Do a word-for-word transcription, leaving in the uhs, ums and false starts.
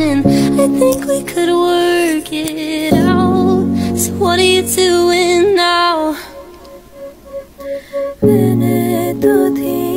and I think we could work it out. So what are you doing now? मैंने तो थी